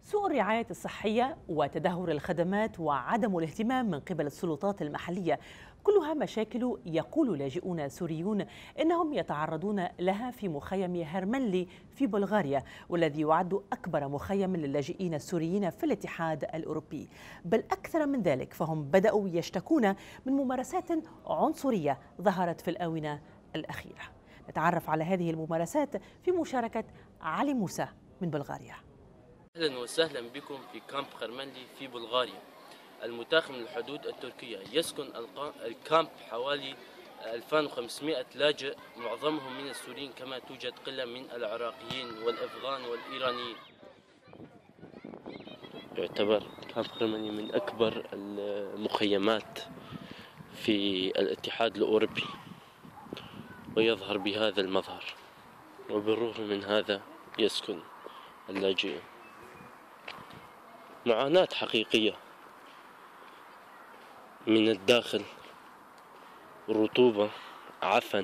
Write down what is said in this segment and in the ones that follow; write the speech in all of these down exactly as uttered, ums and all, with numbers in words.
سوء الرعاية الصحية وتدهور الخدمات وعدم الاهتمام من قبل السلطات المحلية كلها مشاكل يقول لاجئون سوريون إنهم يتعرضون لها في مخيم هرملي في بلغاريا، والذي يعد أكبر مخيم للاجئين السوريين في الاتحاد الأوروبي. بل أكثر من ذلك، فهم بدأوا يشتكون من ممارسات عنصرية ظهرت في الآونة الأخيرة. نتعرف على هذه الممارسات في مشاركة علي موسى من بلغاريا. أهلا وسهلا بكم في كامب هرملي في بلغاريا المتاخم من الحدود التركية. يسكن الكامب حوالي ألفين وخمسمائة لاجئ، معظمهم من السوريين، كما توجد قلة من العراقيين والأفغان والإيرانيين. يعتبر كامب هرملي من أكبر المخيمات في الاتحاد الأوروبي، ويظهر بهذا المظهر، وبالرغم من هذا يسكن اللاجئين. معاناة حقيقية من الداخل، رطوبة، عفن،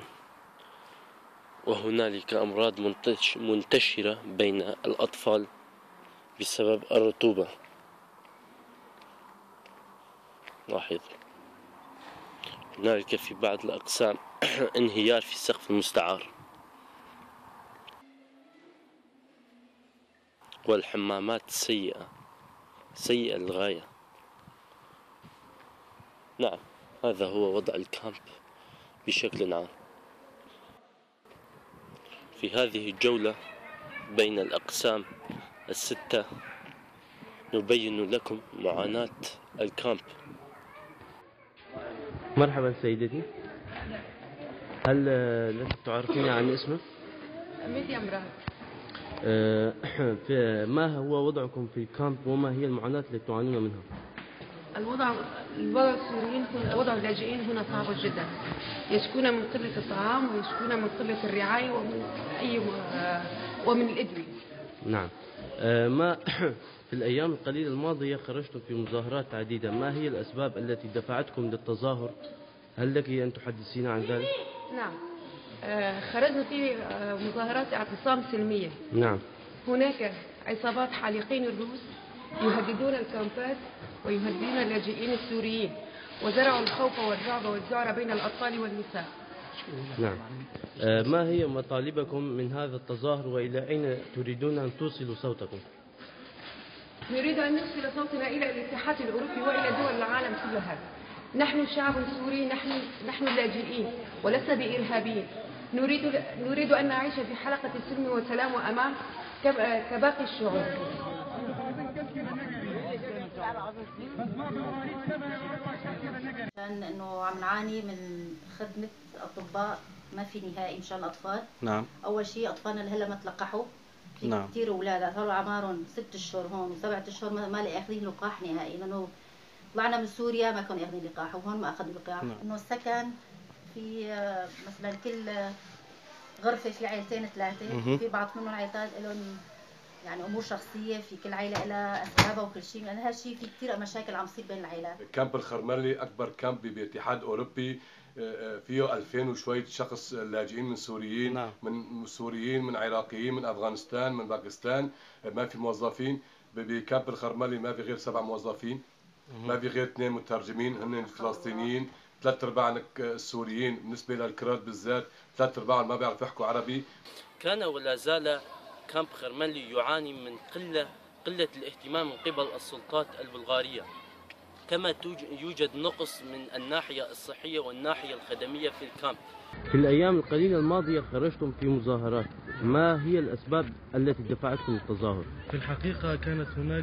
وهنالك أمراض منتشرة بين الأطفال بسبب الرطوبة. لاحظ هنالك في بعض الأقسام انهيار في السقف المستعار، والحمامات سيئة سيئة للغاية. نعم، هذا هو وضع الكامب بشكل عام. في هذه الجولة بين الأقسام الستة نبين لكم معاناة الكامب. مرحبا سيدتي، هل لك تعرفين عن اسمك؟ مريم راهب. أه ما هو وضعكم في الكامب وما هي المعاناة التي تعانون منها؟ الوضع الوضع السوريين وضع اللاجئين هنا صعب جدا، يشكون من قلة الطعام ويشكون من قلة الرعاية ومن أي ومن الأدوية. نعم. أه ما في الأيام القليلة الماضية خرجتم في مظاهرات عديدة، ما هي الأسباب التي دفعتكم للتظاهر؟ هل لك أن تحدثينا عن ذلك؟ نعم، خرجنا في مظاهرات اعتصام سلمية. نعم. هناك عصابات حالقين الرؤوس يهددون الكامبات ويهددون اللاجئين السوريين، وزرعوا الخوف والرعب والذعر بين الأطفال والنساء. نعم. ما هي مطالبكم من هذا التظاهر وإلى أين تريدون أن توصلوا صوتكم؟ نريد أن نوصل صوتنا إلى الاتحاد الأوروبي وإلى دول العالم كلها. نحن شعب سوري، نحن نحن لاجئين ولسنا بإرهابيين. نريد نريد أن نعيش في حلقة سلم وسلام وأمان كباقي الشعوب. انه عم نعاني من خدمه اطباء ما في نهائي مشان الاطفال. نعم. اول شيء اطفالنا اللي هلا ما تلقحوا، في نعم. كثير اولاد هذول اعمارهم ست اشهر هون وسبعة اشهر ما ما اخذين لقاح نهائي، لانه طلعنا من سوريا ما كانوا ياخذين لقاح وهون ما اخذوا لقاح. نعم. انه السكن في مثلا كل غرفه في عائلتين ثلاثه، في بعض منهم عائلات لهم يعني امور شخصيه، في كل عائله لها اسبابها وكل شيء، لان يعني هالشيء في كثير مشاكل عم تصير بين العائلات. كامب الخرملي اكبر كامب باتحاد اوروبي، فيه ألفين وشويه شخص لاجئين من سوريين. نعم. من سوريين، من عراقيين، من افغانستان، من باكستان. ما في موظفين بكامب الخرملي، ما في غير سبع موظفين، ما في غير اثنين مترجمين هن الفلسطينيين، ثلاث ارباع السوريين بالنسبه للكرد بالذات، ثلاث ارباع ما بيعرفوا يحكوا عربي. كان ولا زال كامب هرملي يعاني من قلة قلة الاهتمام من قبل السلطات البلغارية، كما يوجد نقص من الناحية الصحية والناحية الخدمية في الكامب. في الأيام القليلة الماضية خرجتم في مظاهرات، ما هي الأسباب التي دفعتكم للتظاهر؟ في الحقيقة كانت هناك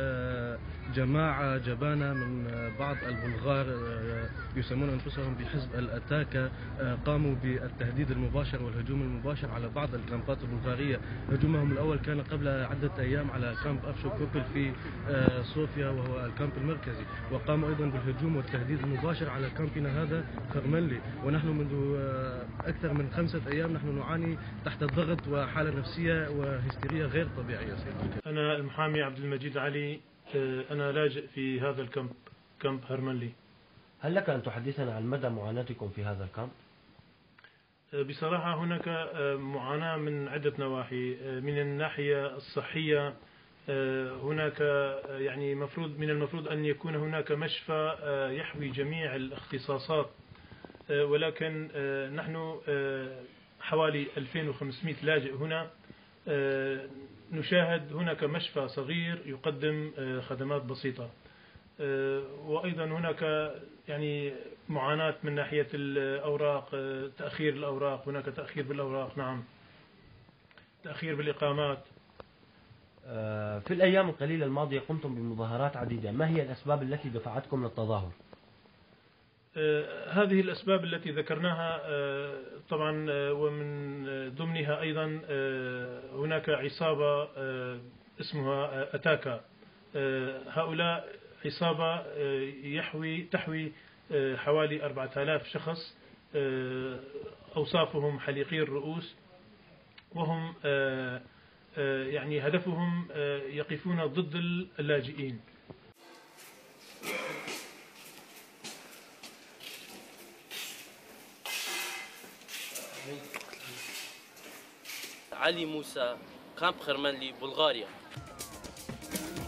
جماعة جبانة من بعض البلغار يسمون أنفسهم بحزب الأتاكا، قاموا بالتهديد المباشر والهجوم المباشر على بعض الكامبات البلغارية. هجومهم الأول كان قبل عدة أيام على كامب أفشو كوبل في صوفيا وهو الكامب المركزي، وقاموا أيضا بالهجوم والتهديد المباشر على كامبنا هذا خرملي. ونحن منذ أكثر من خمسة أيام نحن نعاني تحت الضغط وحالة نفسية وهستيرية غير طبيعية. أنا المحامي عبد المجيد علي، أنا لاجئ في هذا الكامب، كامب هرملي. هل لك أن تحدثنا عن مدى معاناتكم في هذا الكامب؟ بصراحة هناك معاناة من عدة نواحي. من الناحية الصحية هناك يعني مفروض من المفروض أن يكون هناك مشفى يحوي جميع الاختصاصات، ولكن نحن حوالي ألفين وخمسمئة لاجئ هنا. نشاهد هناك مشفى صغير يقدم خدمات بسيطة، وأيضا هناك يعني معاناة من ناحية الأوراق، تأخير الأوراق، هناك تأخير بالأوراق، نعم، تأخير بالإقامات. في الأيام القليلة الماضية قمتم بمظاهرات عديدة، ما هي الأسباب التي دفعتكم للتظاهر؟ هذه الأسباب التي ذكرناها طبعا، ومن ضمنها أيضا هناك عصابة اسمها أتاكا. هؤلاء عصابة يحوي تحوي حوالي أربعة آلاف شخص، أوصافهم حليقي الرؤوس، وهم يعني هدفهم يقفون ضد اللاجئين. علي موسى، كامب خرمانلي، بلغاريا.